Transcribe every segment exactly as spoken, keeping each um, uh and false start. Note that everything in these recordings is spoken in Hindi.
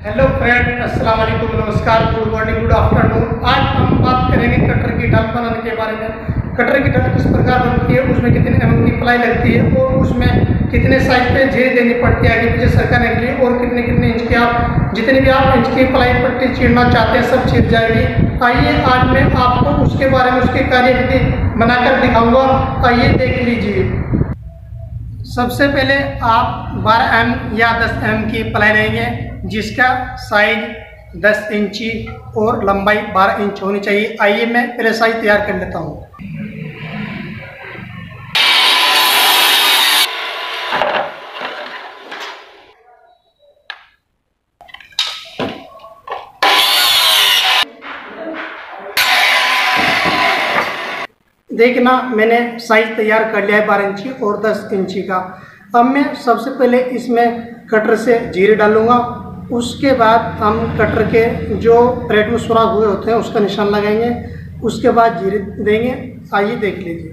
हेलो फ्रेंड, अस्सलाम वालेकुम, नमस्कार, गुड मॉर्निंग, गुड आफ्टरनून। आज हम बात करेंगे कटर की ढाल बनाने के बारे में। कटर की ढाल किस प्रकार बनती है, उसमें कितने एम एम की प्लाई लगती है और उसमें कितने साइज पे झेल देनी पड़ती है आगे पीछे सरकाने के लिए, और कितने कितने इंच की आप जितनी भी आप इंच की प्लाई पट्टी चीरना चाहते हैं सब चीर जाएगी। आइए आज मैं आपको उसके बारे में उसके कार्यविधि बनाकर दिखाऊंगा। आइए देख लीजिए। सबसे पहले आप बारह एम या दस एम की प्लाई लेंगे जिसका साइज दस इंची और लंबाई बारह इंच होनी चाहिए। आइए मैं पहले साइज तैयार कर लेता हूँ। देखना मैंने साइज तैयार कर लिया है बारह इंची और दस इंची का। अब मैं सबसे पहले इसमें कटर से जीरे डालूंगा। उसके बाद हम कटर के जो प्लेट में सुराख हुए होते हैं उसका निशान लगाएंगे। उसके बाद जीरे देंगे। आइए देख लीजिए।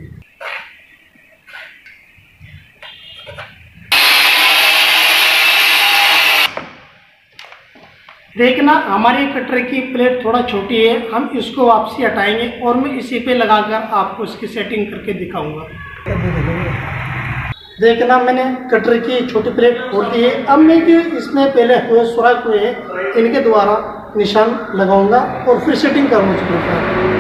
देखना हमारी कटर की प्लेट थोड़ा छोटी है, हम इसको वापसी हटाएंगे और मैं इसी पे लगाकर आपको इसकी सेटिंग करके दिखाऊंगा। देखना मैंने कटर की छोटी प्लेट खोल दी है। अब मैं जो इसमें पहले हुए सुराख हुए हैं इनके द्वारा निशान लगाऊंगा और फिर सेटिंग करूँगा इस प्रकार।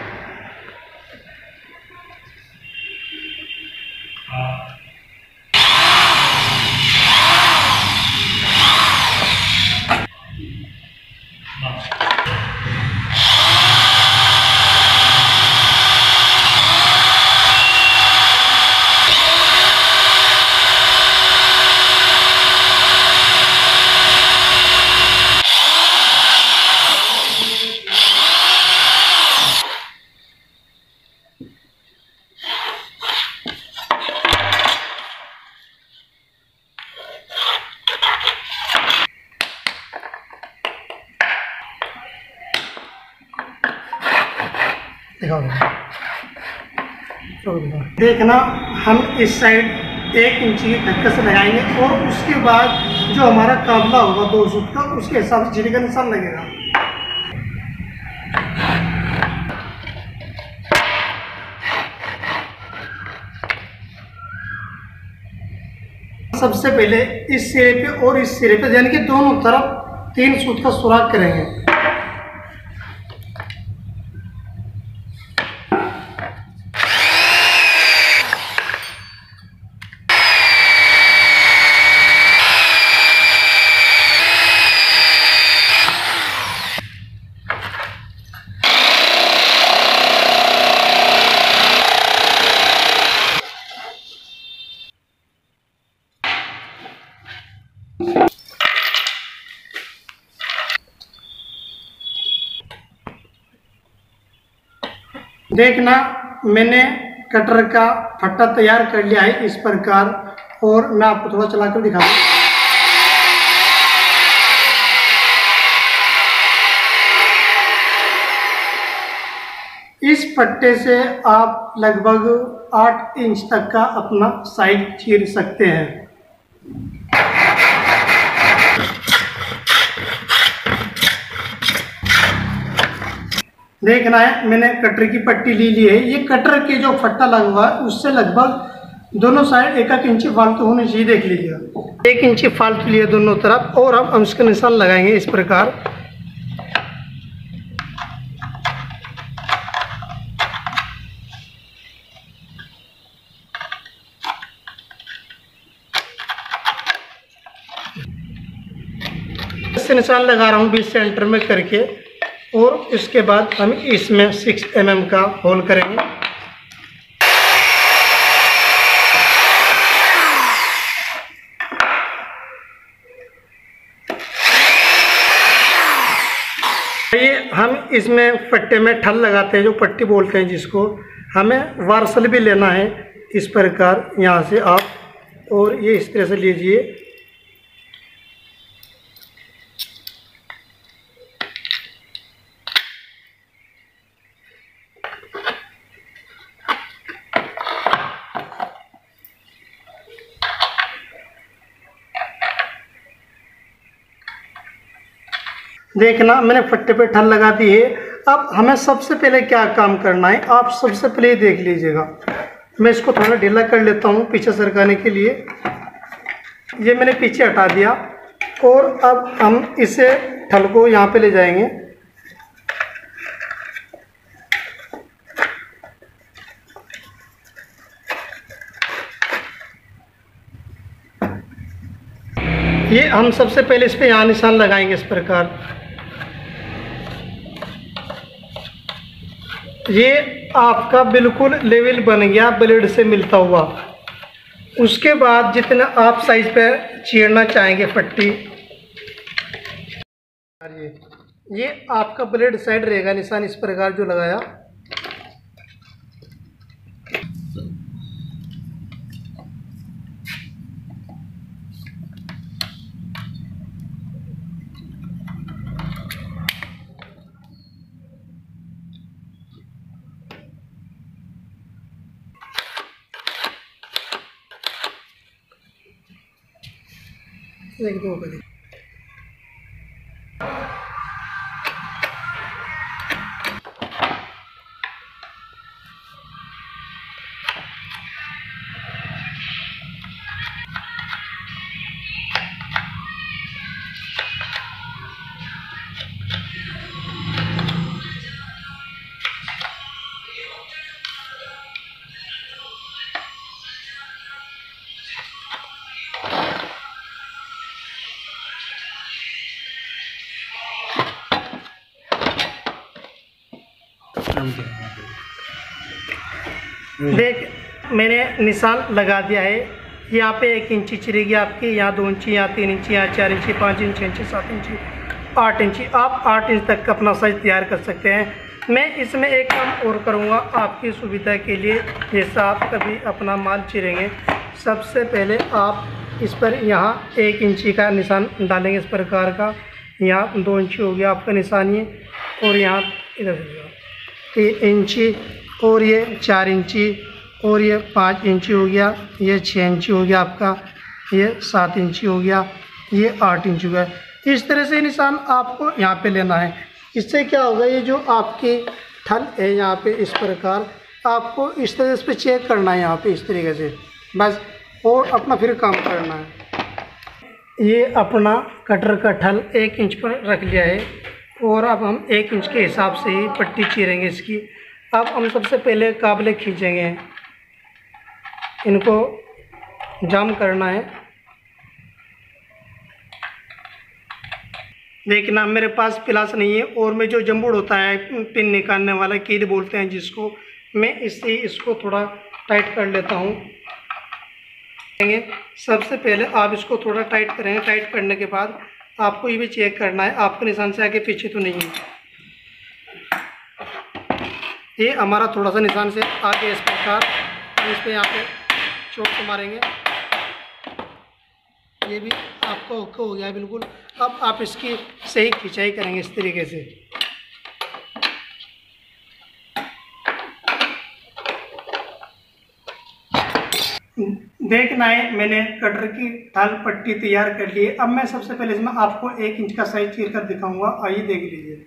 देखना हम इस साइड एक इंची की धक्का से लगाएंगे और उसके बाद जो हमारा काबला होगा दो सूत का उसके हिसाब से झिरी का निशान लगेगा। सबसे पहले इस सिरे पे और इस सिरे पे यानी कि दोनों तरफ तीन सूत का सुराख करेंगे। देखना मैंने कटर का फट्टा तैयार कर लिया है इस प्रकार, और मैं आपको थोड़ा चलाकर दिखा दूं। इस फट्टे से आप लगभग आठ इंच तक का अपना साइज चीर सकते हैं। देखना है मैंने कटर की पट्टी ली ली है। ये कटर के जो फट्टा लगा हुआ है उससे लगभग दोनों साइड एक एक इंची फालतू होनी चाहिए। देख लीजिएगा, एक इंची फालतू लिए दोनों तरफ, और हम इसका निशान लगाएंगे इस प्रकार। इससे निशान लगा रहा हूँ बीस सेंटर में करके, और इसके बाद हम इसमें सिक्स एम एम का होल करेंगे। ये हम इसमें फट्टे में ठल लगाते हैं, जो पट्टी बोलते हैं जिसको। हमें वार्सल भी लेना है इस प्रकार यहाँ से आप, और ये इस तरह से लीजिए। देखना मैंने फट्टे पे ठल लगा दी है। अब हमें सबसे पहले क्या काम करना है, आप सबसे पहले देख लीजिएगा। मैं इसको थोड़ा ढीला कर लेता हूँ पीछे सरकाने के लिए। ये मैंने पीछे हटा दिया और अब हम इसे ठल को यहाँ पे ले जाएंगे। ये हम सबसे पहले इस पे यहाँ निशान लगाएंगे इस प्रकार। ये आपका बिल्कुल लेवल बन गया ब्लेड से मिलता हुआ। उसके बाद जितना आप साइज पे चीरना चाहेंगे पट्टी, ये आपका ब्लेड साइड रहेगा निशान इस प्रकार जो लगाया। एक दो बजे देख मैंने निशान लगा दिया है। यहाँ पे एक इंची चिरेगी आपकी, यहाँ दो इंची, यहाँ तीन इंची, यहाँ चार इंची, पाँच इंची, छः इंची, सात इंची, आठ इंची। आप आठ इंच तक का अपना साइज तैयार कर सकते हैं। मैं इसमें एक काम और करूँगा आपकी सुविधा के लिए। जैसा आप कभी अपना माल चिरेंगे, सबसे पहले आप इस पर यहाँ एक इंची का निशान डालेंगे इस प्रकार का। यहाँ दो इंची हो गया आपका निशान ये, और यहाँ इधर तीन इंची, और ये चार इंची, और ये पाँच इंची हो गया, ये छः इंची हो गया आपका, ये सात इंची हो गया, ये आठ इंची हो गया। इस तरह से निशान आपको यहाँ पे लेना है। इससे क्या होगा, ये जो आपकी ठल है यहाँ पे इस प्रकार आपको इस तरह से चेक करना है यहाँ पे इस तरीके से बस, और अपना फिर काम करना है। ये अपना कटर का ठल एक इंच पर रख लिया है, और अब हम एक इंच के हिसाब से ही पट्टी चीरेंगे इसकी। अब हम सबसे पहले काबले खींचेंगे, इनको जाम करना है। देखना मेरे पास पिलास नहीं है, और मैं जो जंबूड़ होता है पिन निकालने वाला, कील बोलते हैं जिसको, मैं इससे इसको थोड़ा टाइट कर लेता हूँ। सबसे पहले आप इसको थोड़ा टाइट करेंगे। टाइट करने के बाद आपको ये भी चेक करना है आपके निशान से आगे पीछे तो नहीं है। ये हमारा थोड़ा सा निशान से आगे इस प्रकार, हम इस पर यहाँ पे चोट को मारेंगे। ये भी आपका ओके हो गया बिल्कुल। अब आप इसकी सही खिंचाई करेंगे इस तरीके से। देखना है मैंने कटर की ढाल पट्टी तैयार कर ली है। अब मैं सबसे पहले इसमें आपको एक इंच का साइज चीर कर दिखाऊंगा। आइए देख लीजिए।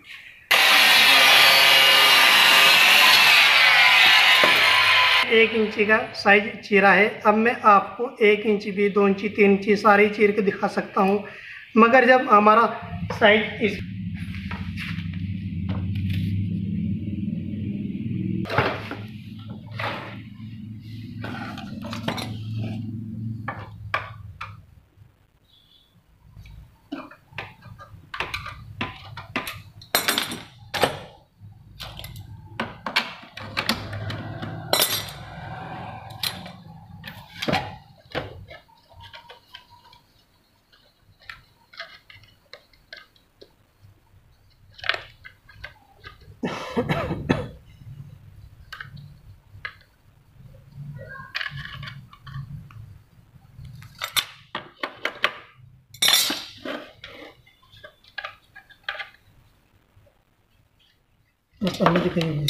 एक इंची का साइज चीरा है। अब मैं आपको एक इंची भी, दो इंची, तीन इंची सारी चीर के दिखा सकता हूँ, मगर जब हमारा साइज इस दिखाइए।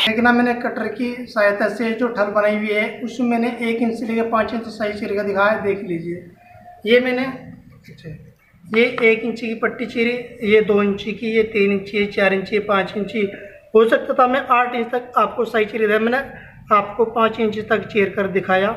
देखना मैंने कटर की सहायता से जो ठल बनाई हुई है उसमें मैंने एक इंच से लेकर पाँच इंच साइज चीर का दिखाया, देख लीजिए। ये मैंने ये एक इंच की पट्टी चीरी, ये दो इंची की, ये तीन इंची, चार इंची, पाँच इंची, हो सकता था मैं आठ इंच तक आपको साइज चीरी है, मैंने आपको पाँच इंच तक चीर कर दिखाया।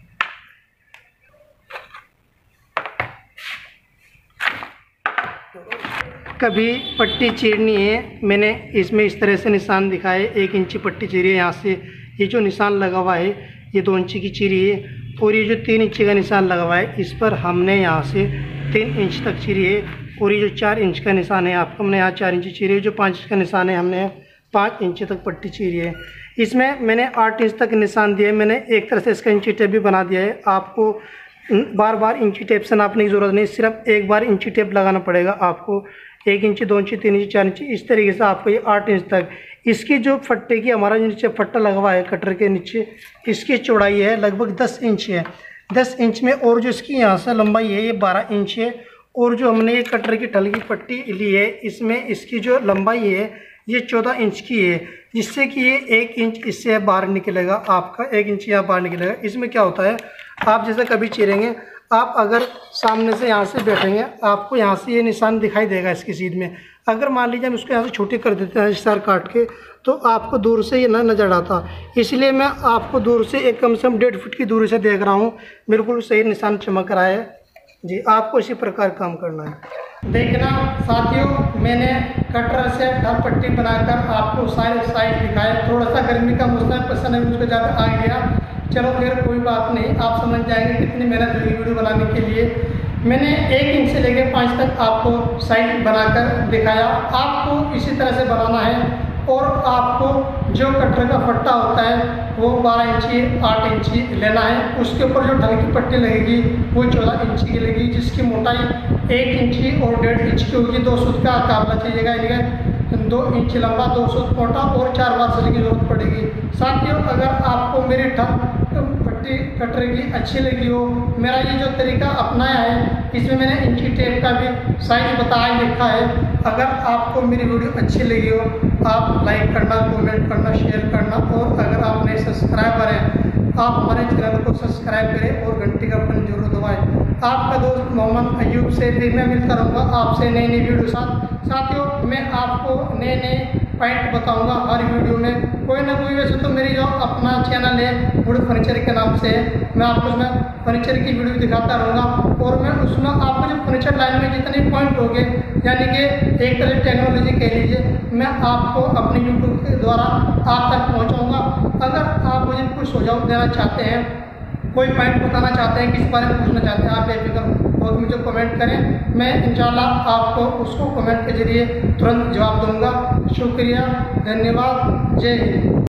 कभी पट्टी चीरनी है, मैंने इसमें इस तरह से निशान दिखाए, एक इंची पट्टी चीरी है, यहाँ से ये जो निशान लगा हुआ है ये दो इंची की चीरी है, और ये जो तीन इंची का निशान लगा हुआ है इस पर हमने यहाँ से तीन इंच तक चीरी है, और ये जो चार इंच का निशान है आपको हमने यहाँ चार इंची चीरी है, जो पाँच इंच का निशान है हमने पाँच इंच तक पट्टी चीरी है। इसमें मैंने आठ इंच तक निशान दिया है, मैंने एक तरह से इसका इंची टेप भी बना दिया है। आपको बार बार इंची टेप से नापने की ज़रूरत नहीं, सिर्फ एक बार इंची टेप लगाना पड़ेगा आपको। एक इंची, दो इंची, तीन इंची, चार इंची, इस तरीके से आपको ये आठ इंच तक। इसकी जो फट्टे की हमारा नीचे फट्टा लगा हुआ है कटर के नीचे, इसकी चौड़ाई है लगभग दस इंच है। दस इंच में और जो इसकी यहाँ से लंबाई है ये बारह इंच है, और जो हमने ये कटर की ठल की पट्टी ली है इसमें इसकी जो लंबाई है ये चौदह इंच की है, जिससे कि ये एक इंच इससे बाहर निकलेगा, आपका एक इंच यहाँ बाहर निकलेगा। इसमें क्या होता है, आप जैसे कभी चीरेंगे, आप अगर सामने से यहाँ से बैठेंगे आपको यहाँ से ये निशान दिखाई देगा इसकी सीध में। अगर मान लीजिए हम इसको यहाँ से छोटे कर देते हैं सार काट के, तो आपको दूर से ये ना नजर आता। इसलिए मैं आपको दूर से एक कम से कम डेढ़ फुट की दूरी से देख रहा हूँ, बिल्कुल सही निशान चमक रहा है जी। आपको इसी प्रकार काम करना है। देखना साथियों, मैंने कटर से ठल पट्टी बनाकर आपको सारे साइज दिखाए। थोड़ा सा गर्मी का मौसम है, पसंद है मुझको ज़्यादा आ गया, चलो फिर कोई बात नहीं, आप समझ जाएंगे कितनी मेहनत हुई वीडियो बनाने के लिए। मैंने एक इंच से लेकर पाँच तक आपको साइज बनाकर दिखाया। आपको इसी तरह से बनाना है, और आपको जो कटर का फट्टा होता है वो बारह इंची आठ इंची लेना है। उसके ऊपर जो ठल की पट्टी लगेगी वो चौदह इंची की लगेगी, जिसकी मोटाई एक इंची और डेढ़ इंच की होगी। दो सूत का काबला चाहिएगा इनका, दो इंच लंबा, दो सूत मोटा, और चार बार सिले की जरूरत पड़ेगी। साथियों, अगर आपको मेरी ठल पट्टी कटर की अच्छी लगी हो, मेरा ये जो तरीका अपनाया है इसमें मैंने इंची टेप का भी साइज बताया लिखा है। अगर आपको मेरी वीडियो अच्छी लगी हो आप लाइक करना, कमेंट करना, शेयर करना, और अगर आप नए सब्सक्राइबर हैं आप हमारे चैनल को सब्सक्राइब करें और घंटी का बटन जरूर दबाएं। आपका दोस्त मोहम्मद अयूब से फिर मैं मिलता रहूँगा आपसे नई नई वीडियो साथ। साथियों, मैं आपको नए नए पॉइंट बताऊंगा हर वीडियो में, कोई ना कोई। वैसे तो मेरी जो अपना चैनल है वुड फर्नीचर के नाम से है, मैं आपको उसमें फर्नीचर की वीडियो दिखाता रहूँगा, और मैं उसमें आपको जो फर्नीचर लाइन में जितने पॉइंट हो गए, यानी कि एक तरह टेक्नोलॉजी कह लीजिए, मैं आपको अपने यूट्यूब के द्वारा आप तक पहुँचाऊँगा। अगर आप मुझे कुछ सुझाव देना चाहते हैं, कोई पॉइंट बताना चाहते हैं, किस बारे में पूछना चाहते हैं, आप बेफिक्र और मुझे कमेंट करें, मैं इंशाल्लाह आपको उसको कमेंट के जरिए तुरंत जवाब दूंगा। शुक्रिया, धन्यवाद, जय हिंद।